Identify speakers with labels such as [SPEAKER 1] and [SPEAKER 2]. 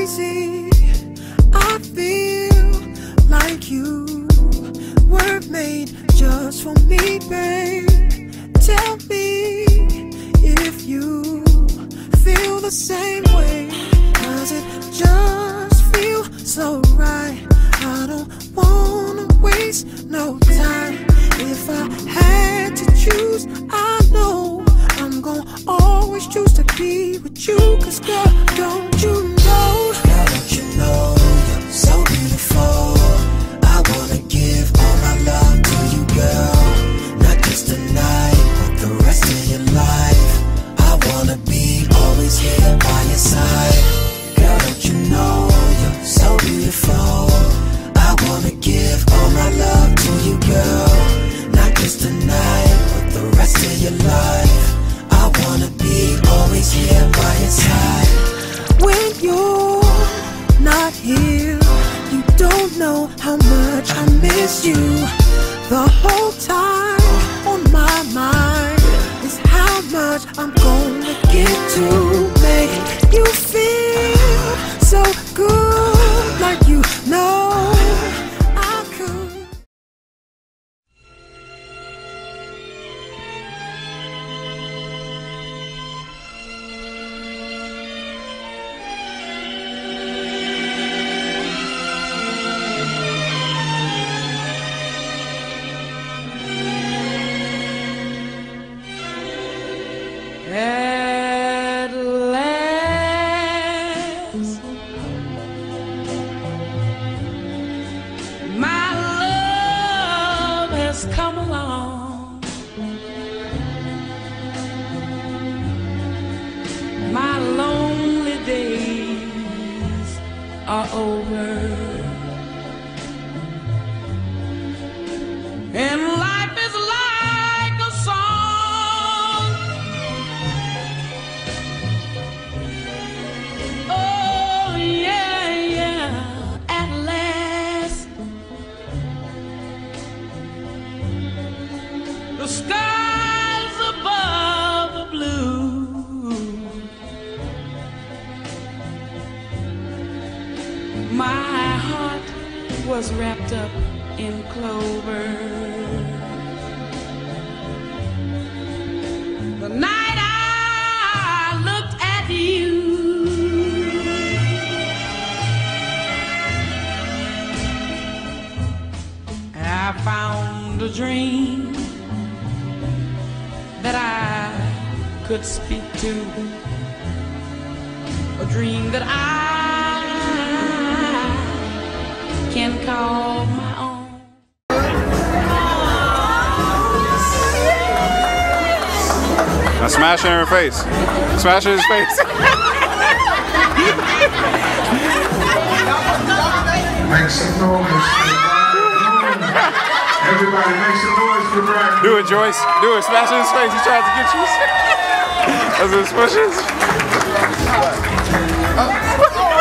[SPEAKER 1] crazy. I feel like you were made just for me, babe. Tell me if you feel the same way. Does it just feel so right? I don't wanna waste no time. If I had to choose, I know I'm gonna always choose to be with you. Cause girl, don't you know?
[SPEAKER 2] Girl, don't you know you're so beautiful? I wanna give all my love to you, girl. Not just tonight, but the rest of your life. I wanna be always here by your side. Girl, don't you know you're so beautiful? I wanna give all my love to you, girl. Not just tonight, but the rest of your life. I wanna be always here by your side.
[SPEAKER 1] When you're not here, you don't know how much I miss you. The whole time on my mind is how much I'm gonna get to make you feel so good, like you know I could.
[SPEAKER 3] At last, my love has come along. My lonely days are over, and life is like a song. Oh yeah, yeah, at last the skies above the blue. My heart was wrapped up in clover. The night I looked at you, I found a dream that I could speak to, a dream that I can call my own.
[SPEAKER 4] Now smash it in her face. Smash it in his face.
[SPEAKER 5] Make some noise. Everybody make some noise for Brian.
[SPEAKER 4] Do it, Joyce. Do it. Smash it in his face. He tried to get you. As it pushes.